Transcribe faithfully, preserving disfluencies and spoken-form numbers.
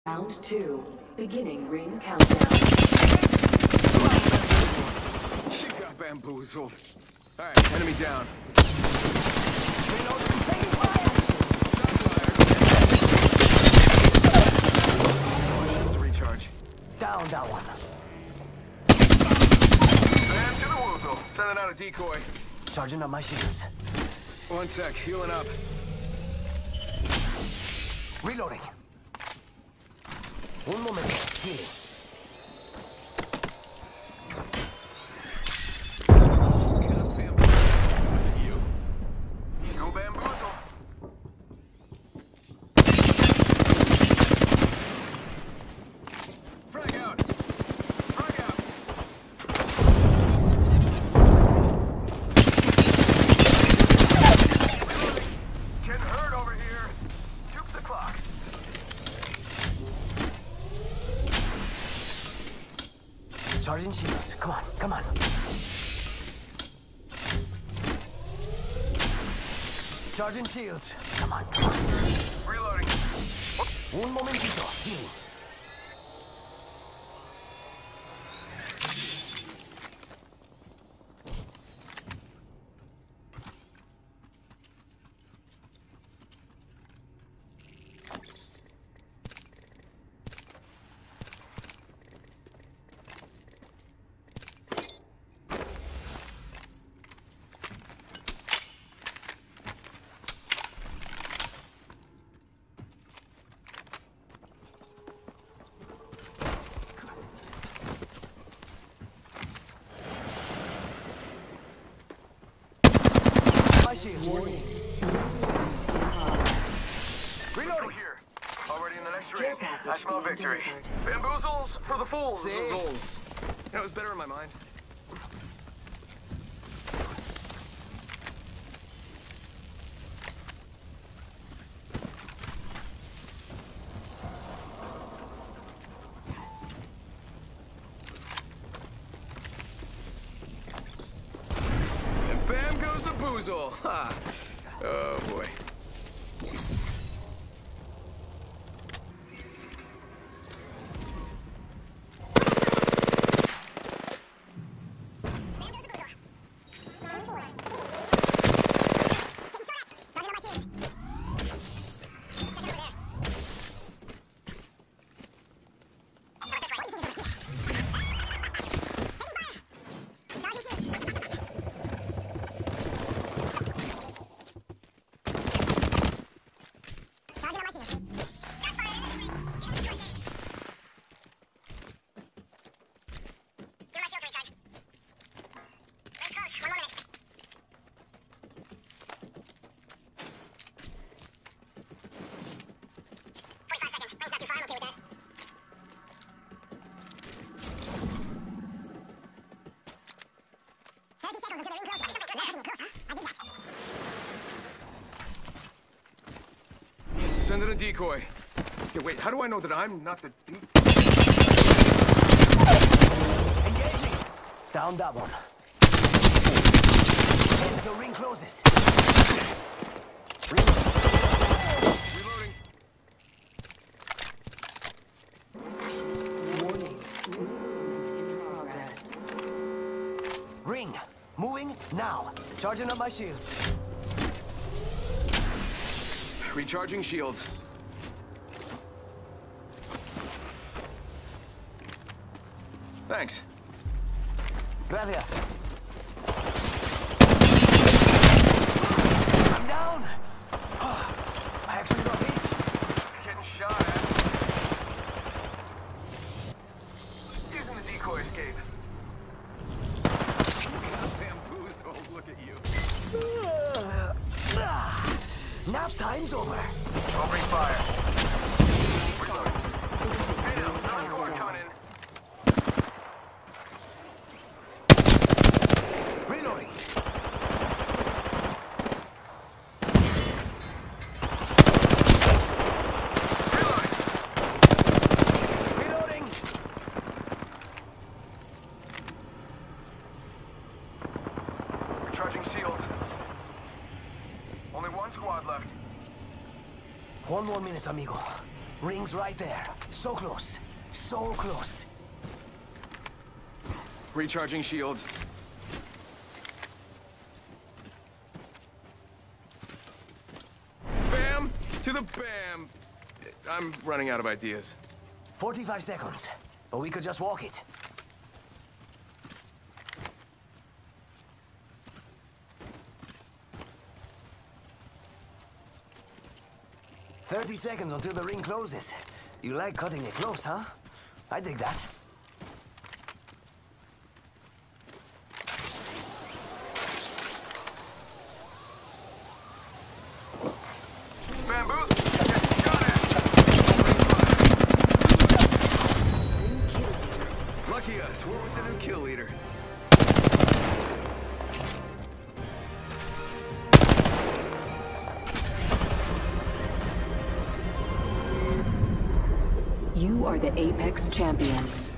Round two, beginning ring countdown. She got bamboozled. All right, enemy down. Reloading. Taking fire. Shot to recharge. Down that one. Bam to the woozle. Sending out a decoy. Charging up my shields. One sec, healing up. Reloading. Un momento. Healing. Go bamboozle. Frag out. Frag out. Getting hurt over here. Juke the clock. Charging shields. Come on, come on. Charging shields. Come on, come on. Reloading. Un momentito. Healing. Warning. Reloading here. Already in the next ring. Care package I smell being victory. delivered. Bamboozles for the fools. See? Zoozles. You know, it was better in my mind. And bam goes the boozle. Ha. Oh boy. Send in a decoy. Okay, wait, how do I know that I'm not the de- Engaging. Down that one. Until ring closes. Reloading. Warning. Movement in progress. Ring. Moving now. Charging up my shields. Recharging shields. Thanks. Gracias. I'm down. I actually got hit. Getting shot at. Using the decoy escape. Bamboozled, look at you. Nap time's over. Opening fire. Reloading. Hey now, another squad coming in. Reloading. Reloading. Reloading. Recharging shields. Only one squad left. One more minute, amigo. Ring's right there. So close. So close. Recharging shields. Bam! To the bam! I'm running out of ideas. forty-five seconds. But we could just walk it. thirty seconds until the ring closes. You like cutting it close, huh? I dig that. Bamboos! Getting shot at! Lucky us, we're with the new kill leader. You are the Apex Champions.